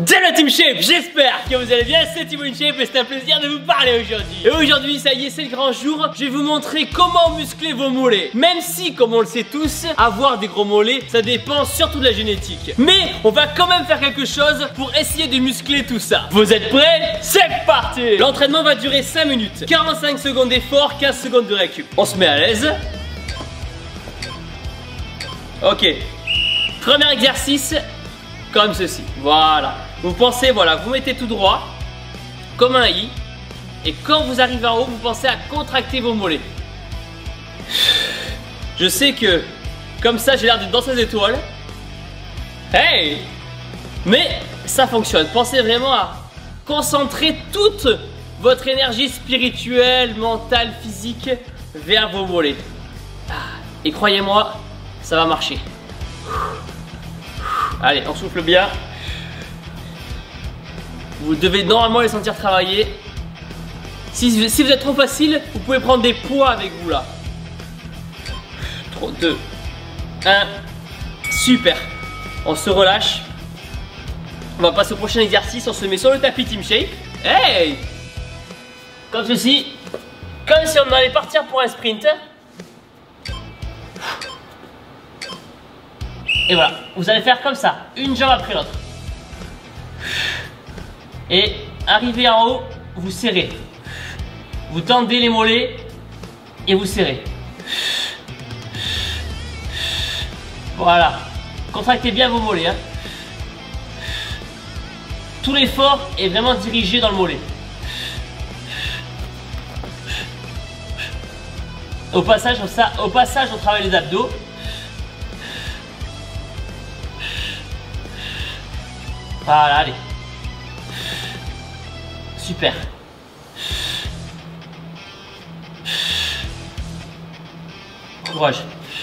Salut Team Shape, j'espère que vous allez bien, c'est Thibaut InShape et c'est un plaisir de vous parler aujourd'hui. Et aujourd'hui, ça y est, c'est le grand jour, je vais vous montrer comment muscler vos mollets. Même si, comme on le sait tous, avoir des gros mollets, ça dépend surtout de la génétique. Mais on va quand même faire quelque chose pour essayer de muscler tout ça. Vous êtes prêts? C'est parti! L'entraînement va durer 5 minutes, 45 secondes d'effort, 15 secondes de récup. On se met à l'aise. Ok. Premier exercice, comme ceci, voilà. Vous pensez, voilà, vous mettez tout droit, comme un I. Et quand vous arrivez en haut, vous pensez à contracter vos mollets. Je sais que, comme ça, j'ai l'air d'une danseuse étoile. Hey! Mais ça fonctionne. Pensez vraiment à concentrer toute votre énergie spirituelle, mentale, physique vers vos mollets. Et croyez-moi, ça va marcher. Allez, on souffle bien. Vous devez normalement les sentir travailler. Si vous êtes trop facile, vous pouvez prendre des poids avec vous là. 3, 2, 1. Super. On se relâche. On va passer au prochain exercice. On se met sur le tapis Team Shape. Hey! Comme ceci. Comme si on allait partir pour un sprint. Et voilà, vous allez faire comme ça, une jambe après l'autre. Et arrivé en haut, vous serrez. Vous tendez les mollets et vous serrez. Voilà, contractez bien vos mollets. Hein. Tout l'effort est vraiment dirigé dans le mollet. Au passage, on travaille les abdos. Voilà, allez. Super. Courage.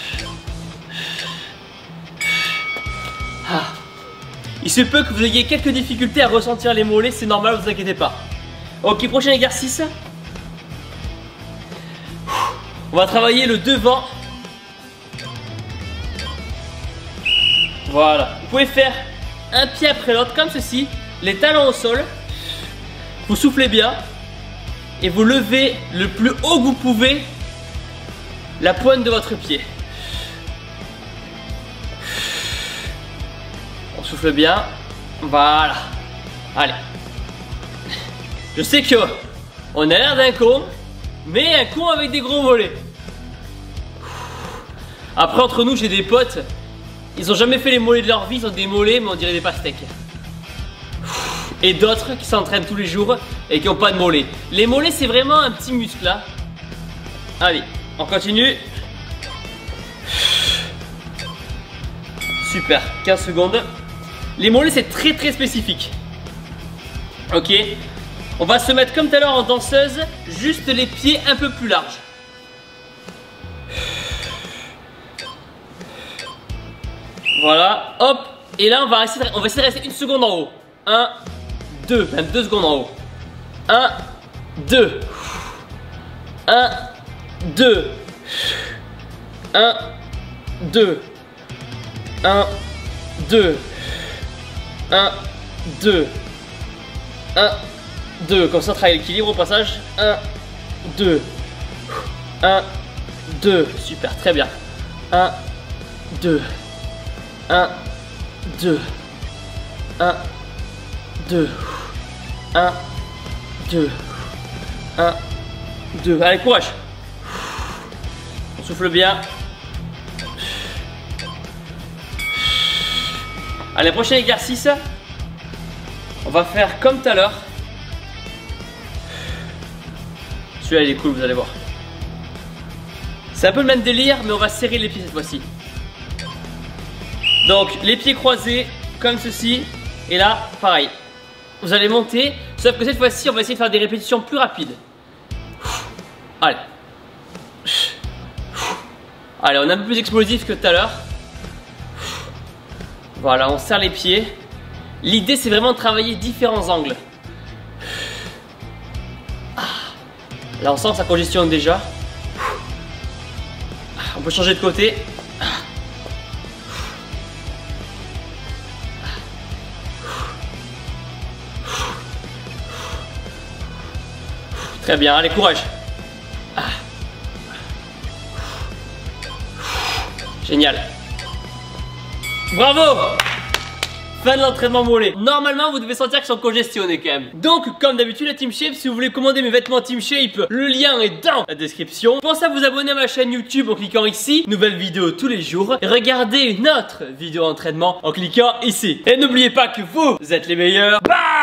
Il se peut que vous ayez quelques difficultés à ressentir les mollets, c'est normal, vous inquiétez pas. Ok, prochain exercice. On va travailler le devant. Voilà. Vous pouvez faire un pied après l'autre comme ceci, les talons au sol. Vous soufflez bien et vous levez le plus haut que vous pouvez la pointe de votre pied. On souffle bien. Voilà. Allez. Je sais que on a l'air d'un con, mais un con avec des gros mollets. Après, entre nous, j'ai des potes. Ils ont jamais fait les mollets de leur vie, ils ont des mollets, mais on dirait des pastèques. Et d'autres qui s'entraînent tous les jours et qui n'ont pas de mollets. Les mollets, c'est vraiment un petit muscle là. Allez, on continue. Super, 15 secondes. Les mollets, c'est très très spécifique. Ok, on va se mettre comme tout à l'heure en danseuse, juste les pieds un peu plus larges. Voilà, hop, et là on va essayer de rester une seconde en haut. 1, 2, même 2 secondes en haut. 1, 2. 1, 2. 1, 2. 1, 2. 1, 2. 1, 2. Comme ça on travaille l'équilibre au passage. 1, 2. 1, 2. Super, très bien. 1, 2. 1, 2, 1, 2, 1, 2, 1, 2. Allez, courage. On souffle bien. Allez, prochain exercice. On va faire comme tout à l'heure. Celui-là, il est cool, vous allez voir. C'est un peu le même délire, mais on va serrer les pieds cette fois-ci. Donc les pieds croisés comme ceci. Et là pareil. Vous allez monter. Sauf que cette fois-ci on va essayer de faire des répétitions plus rapides. Allez. Allez, on est un peu plus explosif que tout à l'heure. Voilà, on serre les pieds. L'idée c'est vraiment de travailler différents angles. Là on sent que ça congestionne déjà. On peut changer de côté. Très bien, allez, courage. Ah. Génial. Bravo. Fin de l'entraînement mollet. Normalement vous devez sentir qu'ils sont congestionnés quand même. Donc comme d'habitude la Team Shape, si vous voulez commander mes vêtements Team Shape, le lien est dans la description. Pensez à vous abonner à ma chaîne YouTube en cliquant ici. Nouvelle vidéo tous les jours. Et regardez une autre vidéo d'entraînement en cliquant ici. Et n'oubliez pas que vous êtes les meilleurs. Bye.